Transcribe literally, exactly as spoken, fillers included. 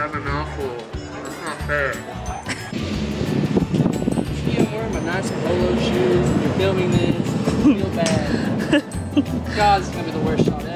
have a mouthful. That's not fair. See, I'm wearing my nice polo shoes and you're filming this. I feel bad. God, it's gonna be the worst shot ever.